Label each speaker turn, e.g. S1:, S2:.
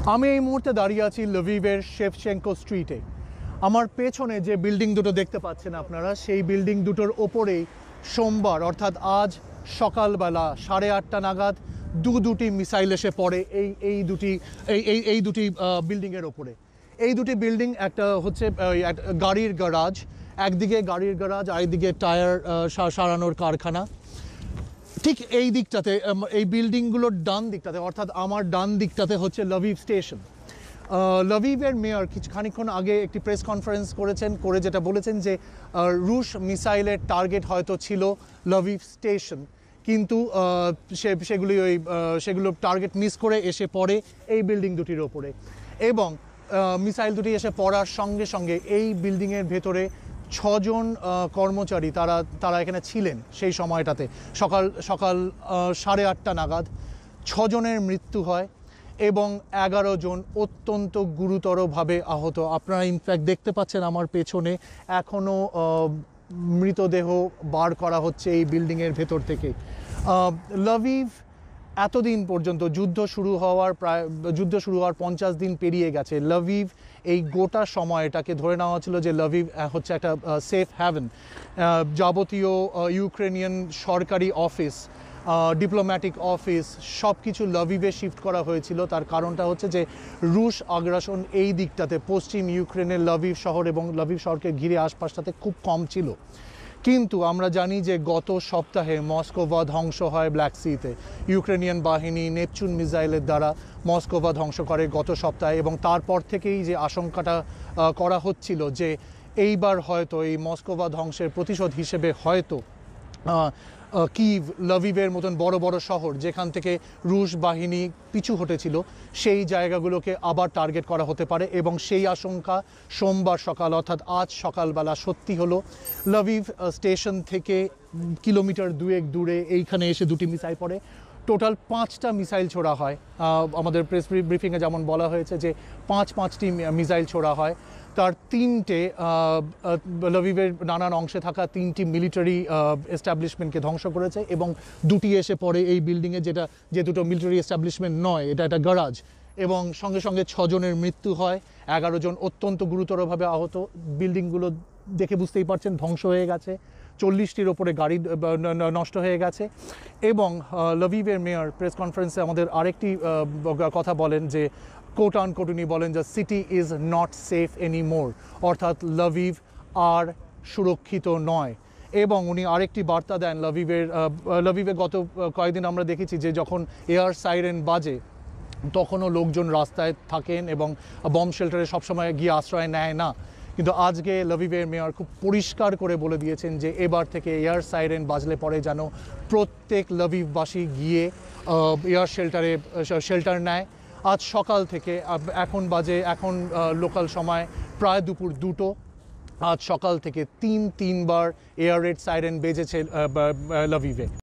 S1: আমি এই মুহূর্তে দাঁড়িয়ে আছি লভিভের শেভচেঙ্কো স্ট্রিটে। আমার পেছনে যে বিল্ডিং দুটো দেখতে পাচ্ছেন আপনারা, সেই বিল্ডিং দুটোর ওপরেই সোমবার অর্থাৎ আজ সকালবেলা 8:30 নাগাদ দুটি মিসাইল এসে পড়ে এই দুটি বিল্ডিংয়ের ওপরে। এই দুটি বিল্ডিং, একটা হচ্ছে গাড়ির গ্যারাজ, একদিকে গাড়ির গ্যারাজ, আরেকদিকে টায়ার সারানোর কারখানা। ঠিক এই দিকটাতে, এই বিল্ডিংগুলোর ডান দিকটাতে অর্থাৎ আমার ডান দিকটাতে হচ্ছে লভিভ স্টেশন। লভিভের মেয়র খানিকক্ষণ আগে একটি প্রেস কনফারেন্স করে যেটা বলেছেন যে রুশ মিসাইলের টার্গেট হয়তো ছিল লভিভ স্টেশন, কিন্তু সেগুলো টার্গেট মিস করে এসে পড়ে এই বিল্ডিং দুটির ওপরে। এবং মিসাইল দুটি এসে পড়ার সঙ্গে সঙ্গে এই বিল্ডিংয়ের ভেতরে 6 জন কর্মচারী তারা এখানে ছিলেন সেই সময়টাতে। সকাল 8:30 নাগাদ 6 জনের মৃত্যু হয় এবং 11 জন অত্যন্ত গুরুতরভাবে আহত। আপনারা ইনফ্যাক্ট দেখতে পাচ্ছেন আমার পেছনে এখনও মৃতদেহ বার করা হচ্ছে এই বিল্ডিংয়ের ভেতর থেকে। লভিভ এতদিন পর্যন্ত যুদ্ধ শুরু হওয়ার 50 দিন পেরিয়ে গেছে। লভিভ এই গোটা সময়টাকে ধরে নেওয়া হচ্ছিল যে লভিভ হচ্ছে একটা সেফ হ্যাভেন। যাবতীয় ইউক্রেনিয়ান সরকারি অফিস, ডিপ্লোম্যাটিক অফিস সব কিছু লভিভে শিফট করা হয়েছিল। তার কারণটা হচ্ছে যে রুশ আগ্রাসন এই দিকটাতে পশ্চিম ইউক্রেনের লভিভ শহর এবং লভিভ শহরকে ঘিরে আশপাশটাতে খুব কম ছিল। কিন্তু আমরা জানি যে গত সপ্তাহে মস্কোভা ধ্বংস হয় ব্ল্যাক সিতে। ইউক্রেনিয়ান বাহিনী নেপচুন মিসাইলের দ্বারা মস্কোভা ধ্বংস করে গত সপ্তাহে, এবং তারপর থেকেই যে আশঙ্কাটা করা হচ্ছিল যে এইবার হয়তো এই মস্কোভা ধ্বংসের প্রতিশোধ হিসেবে হয়তো কিভ, লভিভের মতন বড় বড় শহর যেখান থেকে রুশ বাহিনী পিছু হটেছিল সেই জায়গাগুলোকে আবার টার্গেট করা হতে পারে। এবং সেই আশঙ্কা সোমবার সকাল অর্থাৎ আজ সকালবেলা সত্যি হলো। লভিভ স্টেশন থেকে কিলোমিটার 2 দূরে এইখানে এসে দুটি মিসাইল পড়ে। টোটাল 5টা মিসাইল ছোড়া হয়। আমাদের প্রেস ব্রিফিংয়ে যেমন বলা হয়েছে যে 5টি মিসাইল ছোড়া হয়। তার 3টে লভিভের নানান অংশে থাকা 3টি মিলিটারি এস্টাবলিশমেন্টকে ধ্বংস করেছে এবং 2টি এসে পড়ে এই বিল্ডিংয়ে, যে দুটো মিলিটারি এস্টাবলিশমেন্ট নয়, এটা একটা গ্যারাজ। এবং সঙ্গে সঙ্গে 6 জনের মৃত্যু হয়, 11 জন অত্যন্ত গুরুতরভাবে আহত। বিল্ডিংগুলো দেখে বুঝতেই পারছেন ধ্বংস হয়ে গেছে, 40টির ওপরে গাড়ি নষ্ট হয়ে গেছে। এবং লভিভের মেয়র প্রেস কনফারেন্সে আমাদের আরেকটি কথা বলেন যে কোট আনকোট উনি বলেন যে city is not safe anymore, অর্থাৎ লভিভ আর সুরক্ষিত নয়। এবং উনি আরেকটি বার্তা দেন লভিভে গত কয়েকদিন আমরা দেখেছি যে যখন এয়ার সাইরেন বাজে তখনও লোকজন রাস্তায় থাকেন এবং বম্ব শেল্টারে সবসময় গিয়ে আশ্রয় নেয় না। কিন্তু আজকে লভিভের মেয়র খুব পরিষ্কার করে বলে দিয়েছেন যে এবার থেকে এয়ার সাইরেন বাজলে পরে যেন প্রত্যেক লভিভবাসী গিয়ে এয়ার শেল্টার নেয়। আজ সকাল থেকে, এখন লোকাল সময় প্রায় দুপুর 2টো, আজ সকাল থেকে 3বার এয়ার রেড সাইরেন বেজেছে লভিভে।